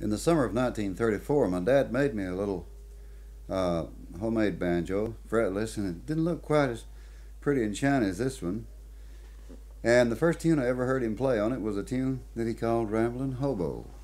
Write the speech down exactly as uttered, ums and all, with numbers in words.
In the summer of nineteen thirty-four, my dad made me a little uh, homemade banjo, fretless, and it didn't look quite as pretty and shiny as this one. And the first tune I ever heard him play on it was a tune that he called Ramblin' Hobo.